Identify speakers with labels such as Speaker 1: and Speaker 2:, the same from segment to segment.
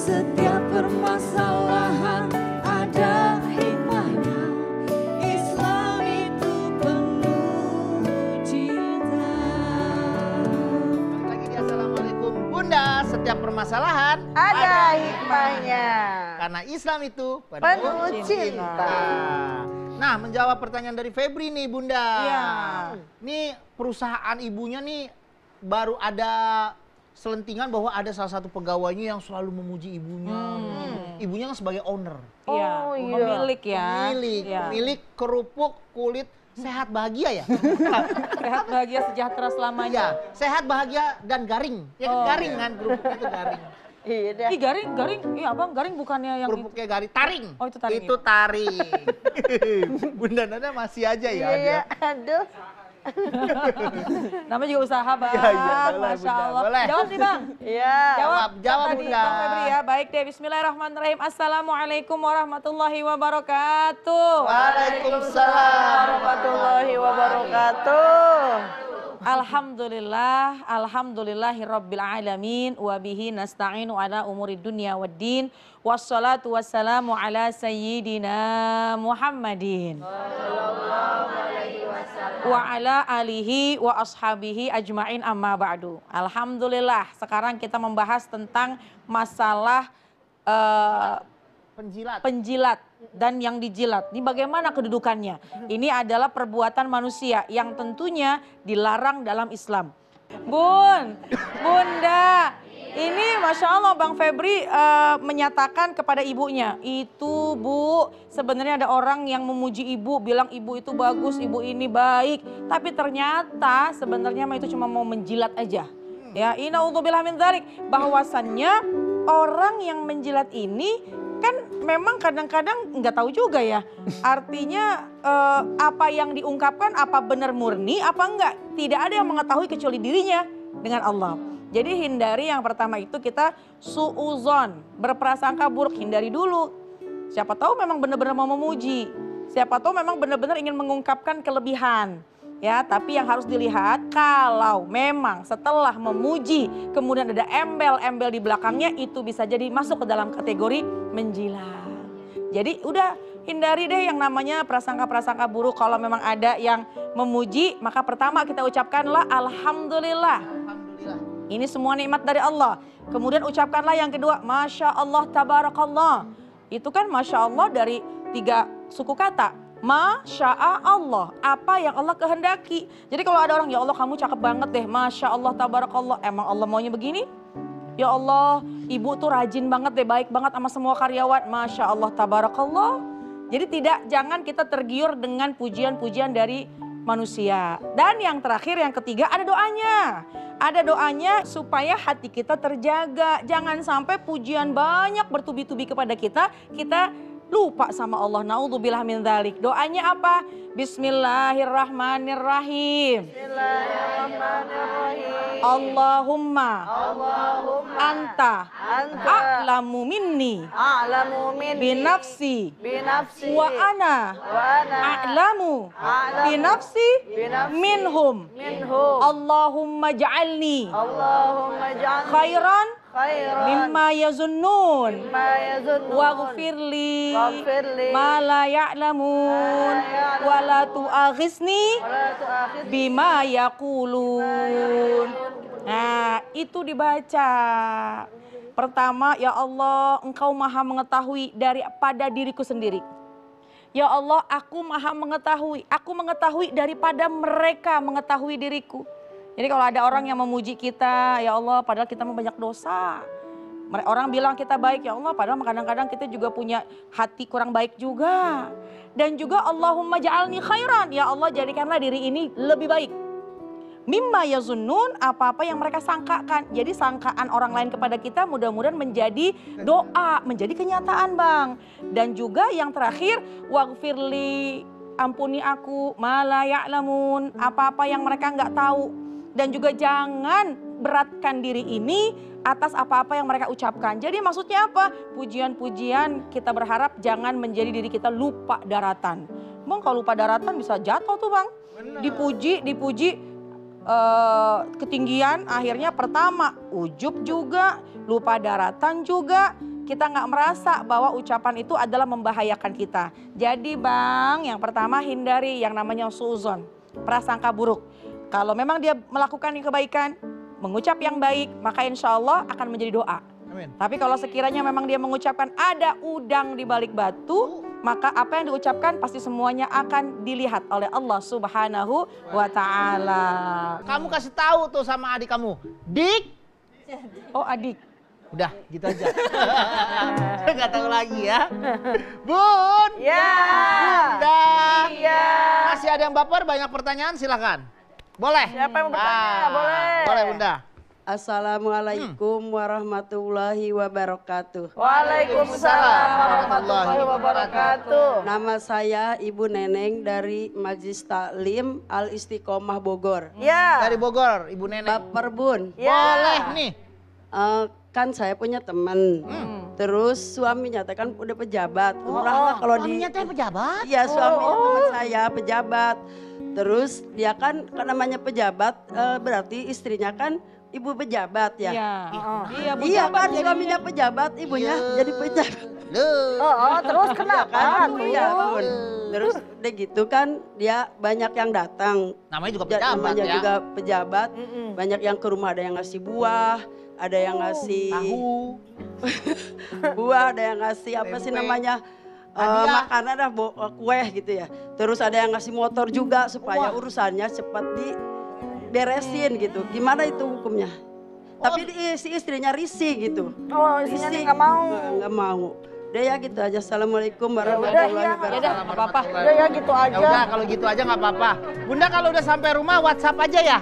Speaker 1: setiap permasalahan ada hikmahnya. Islam itu penuh cinta.
Speaker 2: Balik lagi di Assalamualaikum Bunda. Setiap permasalahan
Speaker 3: Ada hikmahnya.
Speaker 2: karena Islam itu
Speaker 3: Penuh cinta.
Speaker 2: Nah, menjawab pertanyaan dari Febri nih Bunda.
Speaker 3: Iya.
Speaker 2: Nih perusahaan ibunya nih baru ada selentingan bahwa ada salah satu pegawainya yang selalu memuji ibunya. Ibunya kan sebagai owner.
Speaker 4: Iya,
Speaker 3: Oh, iya.
Speaker 4: pemilik ya.
Speaker 2: Pemilik kerupuk kulit sehat bahagia ya.
Speaker 4: Sehat bahagia sejahtera
Speaker 2: Iya,
Speaker 4: selamanya.
Speaker 2: sehat bahagia dan garing. Ya kan garing kan kerupuk itu garing.
Speaker 3: Iya dah.
Speaker 4: Ih garing, iya abang garing bukannya yang itu.
Speaker 2: Kerupuknya garing, taring.
Speaker 4: Oh, itu taring
Speaker 2: Itu taring. Bunda Nana masih aja ya.
Speaker 3: Iya,
Speaker 2: ada.
Speaker 3: aduh.
Speaker 4: Namanya juga usaha bang.
Speaker 2: Iya, boleh,
Speaker 4: Masya
Speaker 2: Bunda,
Speaker 4: Allah.
Speaker 2: boleh.
Speaker 4: Jawab nih bang.
Speaker 3: Iya.
Speaker 2: Jawab,
Speaker 4: tadi
Speaker 2: Bunda.
Speaker 4: Bang Febri ya. Baik deh, bismillahirrahmanirrahim. Assalamualaikum warahmatullahi wabarakatuh.
Speaker 2: Waalaikumsalam.
Speaker 3: Warahmatullahi wabarakatuh.
Speaker 4: Alhamdulillahirabbil alamin wa bihi nasta'inu ala umuri dunya waddin wassalatu wassalamu ala sayyidina Muhammadin wa ala alihi wa ashabihi ajmain amma ba'du. Alhamdulillah, sekarang kita membahas tentang masalah penjilat dan yang dijilat. Ini bagaimana kedudukannya? Ini adalah perbuatan manusia yang tentunya dilarang dalam Islam. Bunda, ini Masya Allah Bang Febri menyatakan kepada ibunya, itu Bu, sebenarnya ada orang yang memuji ibu, bilang ibu itu bagus, ibu ini baik. Tapi ternyata sebenarnya itu cuma mau menjilat aja. Ya, innaudzubillah min dzalik, bahwasannya orang yang menjilat ini kan memang kadang-kadang nggak tahu juga ya. Artinya apa yang diungkapkan apa benar murni apa enggak. Tidak ada yang mengetahui kecuali dirinya dengan Allah. Jadi hindari yang pertama itu kita suuzon, berprasangka buruk, hindari dulu. Siapa tahu memang benar-benar mau memuji. Siapa tahu memang benar-benar ingin mengungkapkan kelebihan. Ya, tapi yang harus dilihat kalau memang setelah memuji kemudian ada embel-embel di belakangnya, itu bisa jadi masuk ke dalam kategori menjilat. Jadi udah hindari deh yang namanya prasangka-prasangka buruk. Kalau memang ada yang memuji, maka pertama kita ucapkanlah alhamdulillah.
Speaker 2: Alhamdulillah.
Speaker 4: Ini semua nikmat dari Allah. Kemudian ucapkanlah yang kedua, Masya Allah tabarakallah. Itu kan Masya Allah dari 3 suku kata. Masya Allah, apa yang Allah kehendaki. Jadi kalau ada orang, ya Allah kamu cakep banget deh, Masya Allah tabarakallah. Emang Allah maunya begini? Ya Allah, ibu tuh rajin banget deh, baik banget sama semua karyawan. Masya Allah tabarakallah. Jadi jangan kita tergiur dengan pujian-pujian dari manusia. Dan yang terakhir, yang ketiga, ada doanya. Ada doanya supaya hati kita terjaga. Jangan sampai pujian banyak bertubi-tubi kepada kita lupa sama Allah. Naudzubillah min dzalik. Doanya apa? Bismillahirrahmanirrahim.
Speaker 3: Bismillahirrahmanirrahim.
Speaker 4: Allahumma anta a'lamu minni binafsi wa ana a'lamu binafsi minhum. Allahumma ja'alni khairan mimma yazunnun waghfirli ma la ya'lamun wa la tu'aghisni bima yaqulun. Nah, itu dibaca. Pertama, ya Allah, Engkau Maha mengetahui daripada diriku sendiri. Ya Allah, aku Maha mengetahui. Aku mengetahui daripada mereka mengetahui diriku. Jadi kalau ada orang yang memuji kita, ya Allah, padahal kita banyak dosa. Orang bilang kita baik, ya Allah, padahal kadang-kadang kita juga punya hati kurang baik juga. Dan juga Allahumma ja'alni khairan, ya Allah jadikanlah diri ini lebih baik. Mimma yazunnun, apa-apa yang mereka sangkakan. Jadi sangkaan orang lain kepada kita mudah-mudahan menjadi doa, menjadi kenyataan Bang. Dan juga yang terakhir, waghfirli, ampuni aku, ma la ya'lamun, apa-apa yang mereka nggak tahu. Dan juga jangan beratkan diri ini atas apa-apa yang mereka ucapkan. Jadi maksudnya apa? Pujian-pujian kita berharap jangan menjadi diri kita lupa daratan. Bang, kalau lupa daratan bisa jatuh tuh Bang. Dipuji ketinggian, akhirnya pertama ujub juga, lupa daratan juga, kita nggak merasa bahwa ucapan itu adalah membahayakan kita. Jadi Bang, yang pertama hindari yang namanya suuzon, prasangka buruk. Kalau memang dia melakukan yang kebaikan, mengucap yang baik, maka insya Allah akan menjadi doa.
Speaker 2: Amin.
Speaker 4: Tapi kalau sekiranya memang dia mengucapkan ada udang di balik batu, maka apa yang diucapkan pasti semuanya akan dilihat oleh Allah Subhanahu wa Ta'ala.
Speaker 2: Kamu kasih tahu tuh sama adik kamu, Dik.
Speaker 4: Oh adik.
Speaker 2: Udah, gitu aja. Nggak tahu lagi ya. Bun.
Speaker 3: Ya.
Speaker 2: Bunda.
Speaker 3: Iya.
Speaker 2: Masih ada yang baper, banyak pertanyaan, silakan. Boleh.
Speaker 3: Siapa yang mau bertanya? Boleh.
Speaker 2: Boleh Bunda.
Speaker 5: Assalamualaikum warahmatullahi wabarakatuh.
Speaker 3: Waalaikumsalam warahmatullahi wabarakatuh.
Speaker 5: Nama saya Ibu Neneng dari Majlis Taklim Al Istiqomah Bogor.
Speaker 3: Ya.
Speaker 2: Dari Bogor, Ibu Nenek.
Speaker 5: Baper Bun,
Speaker 3: Ya.
Speaker 2: Boleh nih.
Speaker 5: kan saya punya teman. Terus suaminya teh kan udah pejabat. Umrah lah kalau di
Speaker 2: Suaminya teh pejabat?
Speaker 5: Iya, suaminya teman saya pejabat. Terus dia kan namanya pejabat berarti istrinya kan ibu pejabat ya.
Speaker 4: Iya. Iya, Bu
Speaker 5: Iya
Speaker 4: Jabat
Speaker 5: kan
Speaker 4: jadinya.
Speaker 5: suaminya pejabat, ibunya
Speaker 2: Iya.
Speaker 5: jadi pejabat.
Speaker 3: Oh, terus kenapa
Speaker 5: Kan
Speaker 3: tuh?
Speaker 5: iya, Bun. Terus udah gitu kan dia banyak yang datang.
Speaker 2: Namanya juga
Speaker 5: Ja-
Speaker 2: pejabat
Speaker 5: namanya
Speaker 2: ya.
Speaker 5: juga pejabat. Banyak yang ke rumah, ada yang ngasih buah, ada yang ngasih
Speaker 2: Tahu.
Speaker 5: buah, ada yang ngasih apa sih
Speaker 2: Tempe.
Speaker 5: namanya
Speaker 2: Hadiah.
Speaker 5: makanan dah kue gitu ya. Terus ada yang ngasih motor juga supaya urusannya cepat diberesin gitu. Gimana itu hukumnya? Tapi si istrinya risih gitu.
Speaker 3: Oh, istrinya
Speaker 5: Risih.
Speaker 3: nggak mau.
Speaker 5: Nggak mau. Udah ya gitu aja. Assalamualaikum
Speaker 3: udah,
Speaker 5: warahmatullahi
Speaker 3: ya.
Speaker 5: wabarakatuh.
Speaker 4: Ya udah, nggak apa-apa.
Speaker 3: Udah ya gitu
Speaker 2: Ya
Speaker 3: aja.
Speaker 2: udah kalau gitu aja nggak apa-apa. Bunda kalau udah sampai rumah WhatsApp aja ya.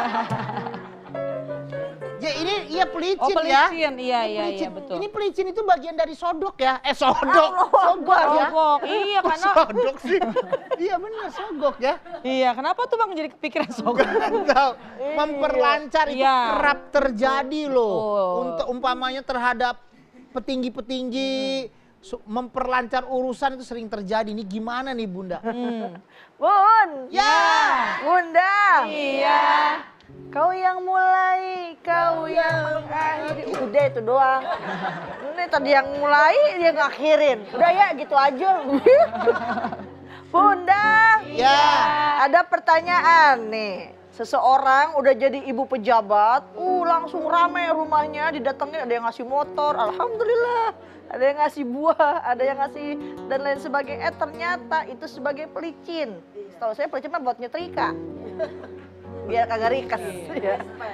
Speaker 2: Ya ini iya pelicin,
Speaker 4: Oh
Speaker 2: ya.
Speaker 4: pelicin, iya
Speaker 2: Pelicin.
Speaker 4: betul.
Speaker 2: Ini pelicin itu bagian dari sodok ya. Sodok. Sogok ya.
Speaker 4: Sogok, iya
Speaker 2: Kok
Speaker 4: karena
Speaker 2: sodok sih. Iya bener sogok ya.
Speaker 4: iya kenapa tuh Bang jadi kepikiran sogok?
Speaker 2: Tahu. Memperlancar itu
Speaker 4: Iya.
Speaker 2: kerap terjadi loh.
Speaker 4: Oh.
Speaker 2: Untuk umpamanya terhadap petinggi-petinggi memperlancar urusan itu sering terjadi. Ini gimana nih Bunda?
Speaker 3: Bun.
Speaker 2: Ya.
Speaker 3: Bunda.
Speaker 4: Iya.
Speaker 3: Kau yang mulai, kau yang mengakhiri. Udah itu doang. Ini tadi yang mulai, dia ngakhirin. Udah ya gitu aja. Bunda.
Speaker 2: Ya.
Speaker 3: Ada pertanyaan nih. Seseorang udah jadi ibu pejabat, langsung rame rumahnya, didatengin ada yang ngasih motor, alhamdulillah. Ada yang ngasih buah, ada yang ngasih dan lain sebagainya. Ternyata itu sebagai pelicin. Setahu saya pelicin mah buat nyetrika. Biar kagak rikas. Ya.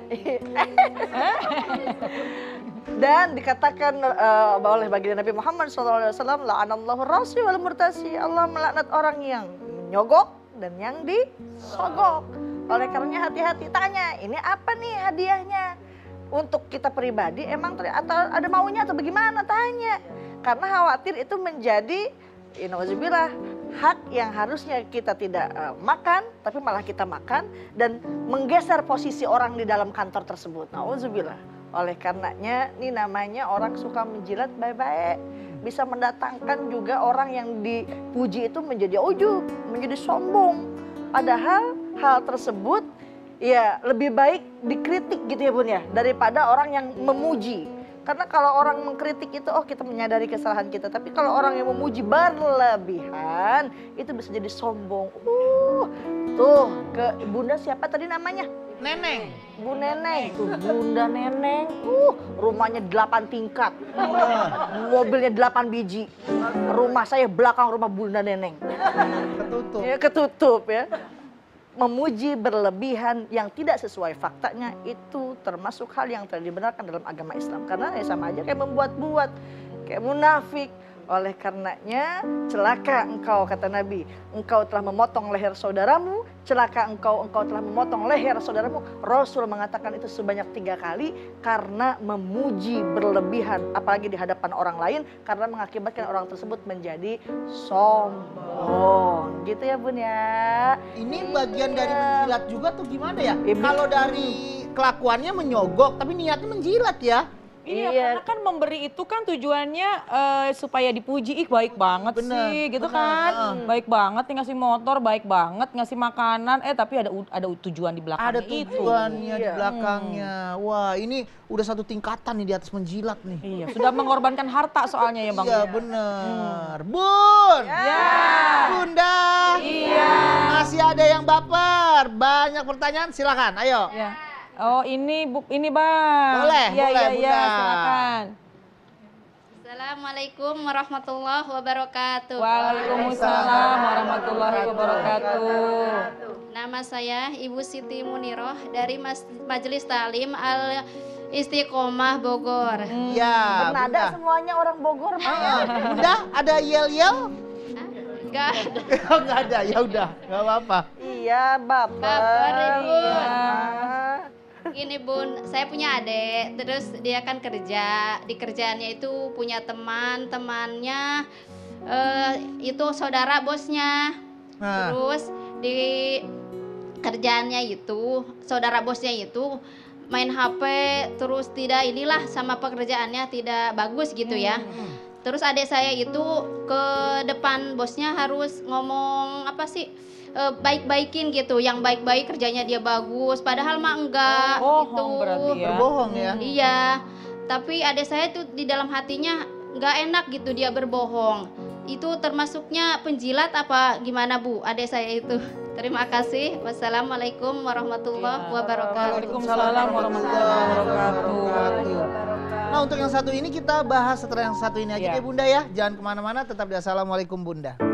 Speaker 3: Dan dikatakan oleh baginda Nabi Muhammad SAW, la'anallahu rasi wal murtasi. Allah melaknat orang yang nyogok dan yang disogok. Oleh karenanya hati-hati, tanya ini apa nih hadiahnya? Untuk kita pribadi emang atau ada maunya atau bagaimana, tanya. Karena khawatir itu menjadi inauzubillah hak yang harusnya kita tidak makan, tapi malah kita makan dan menggeser posisi orang di dalam kantor tersebut. Nauzubillah. Oleh karenanya ini namanya orang suka menjilat baik-baik. Bisa mendatangkan juga orang yang dipuji itu menjadi ujub, menjadi sombong. Padahal hal tersebut ya lebih baik dikritik gitu ya Bun ya, daripada orang yang memuji. Karena kalau orang mengkritik itu kita menyadari kesalahan kita. Tapi kalau orang yang memuji berlebihan itu bisa jadi sombong. Tuh ke Bunda siapa tadi namanya?
Speaker 2: Neneng.
Speaker 3: Bu Neneng. Tuh Bunda Neneng. Rumahnya 8 tingkat. Mobilnya 8 biji. Rumah saya belakang rumah Bunda Neneng.
Speaker 2: Ketutup.
Speaker 3: Ya, ketutup ya. Memuji berlebihan yang tidak sesuai faktanya itu termasuk hal yang tidak dibenarkan dalam agama Islam. Karena ya sama aja kayak membuat-buat, kayak munafik. Oleh karenanya celaka engkau kata Nabi, engkau telah memotong leher saudaramu, celaka engkau telah memotong leher saudaramu. Rasul mengatakan itu sebanyak 3 kali karena memuji berlebihan apalagi di hadapan orang lain karena mengakibatkan orang tersebut menjadi sombong. Gitu ya Bun ya.
Speaker 2: Ini bagian dari menjilat juga tuh gimana ya?
Speaker 3: Ibu.
Speaker 2: Kalau dari kelakuannya menyogok tapi niatnya menjilat ya.
Speaker 4: Iya,
Speaker 3: Iya.
Speaker 4: karena kan memberi itu kan tujuannya supaya dipuji, ih baik banget
Speaker 2: Bener,
Speaker 4: sih, gitu
Speaker 2: bener,
Speaker 4: kan. Baik banget nih ngasih motor, baik banget ngasih makanan, tapi ada tujuan di belakangnya
Speaker 2: Ada tujuannya di
Speaker 3: Iya.
Speaker 2: belakangnya. Wah, ini udah satu tingkatan nih di atas menjilat nih.
Speaker 4: Iya, sudah mengorbankan harta soalnya ya Bang.
Speaker 2: Iya bener. Bun! Bunda!
Speaker 4: Iya.
Speaker 2: Masih ada yang baper. Banyak pertanyaan, silakan. Ayo.
Speaker 4: Ya. Oh ini Bang.
Speaker 2: Boleh,
Speaker 4: Iya,
Speaker 2: boleh,
Speaker 4: iya, iya,
Speaker 2: Bunda.
Speaker 4: silakan.
Speaker 1: Assalamualaikum warahmatullahi wabarakatuh.
Speaker 4: Waalaikumsalam warahmatullahi wabarakatuh.
Speaker 1: Nama saya Ibu Siti Muniroh dari Majelis Talim Al Istiqomah Bogor.
Speaker 2: Iya,
Speaker 3: Bernada
Speaker 2: Bunda.
Speaker 3: semuanya orang Bogor mah ya.
Speaker 2: Bunda, ada yel-yel?
Speaker 1: Enggak.
Speaker 2: Enggak ada, ya udah, enggak apa-apa.
Speaker 3: Iya, baper.
Speaker 1: Baper, Ibu.
Speaker 3: Ah.
Speaker 1: Gini Bun, saya punya adik, terus dia kan kerja, di kerjaannya itu punya temannya itu saudara bosnya.
Speaker 2: Nah.
Speaker 1: Terus di kerjaannya itu, saudara bosnya itu main HP, terus tidak inilah sama pekerjaannya tidak bagus gitu ya. Terus adik saya itu ke depan bosnya harus ngomong apa sih? Baik-baikin gitu, yang baik-baik kerjanya dia bagus, padahal mah enggak
Speaker 4: Bohong
Speaker 1: gitu.
Speaker 4: berarti ya.
Speaker 2: Berbohong ya.
Speaker 1: Iya, tapi adik saya tuh di dalam hatinya nggak enak gitu dia berbohong. Itu termasuknya penjilat apa gimana Bu, adik saya itu? Terima kasih. Wassalamualaikum warahmatullahi wabarakatuh.
Speaker 4: Waalaikumsalam warahmatullahi wabarakatuh.
Speaker 2: Nah, untuk yang satu ini kita bahas setelah yang satu ini aja
Speaker 4: Iya.
Speaker 2: deh Bunda ya. Jangan kemana-mana, tetap di Assalamualaikum Bunda.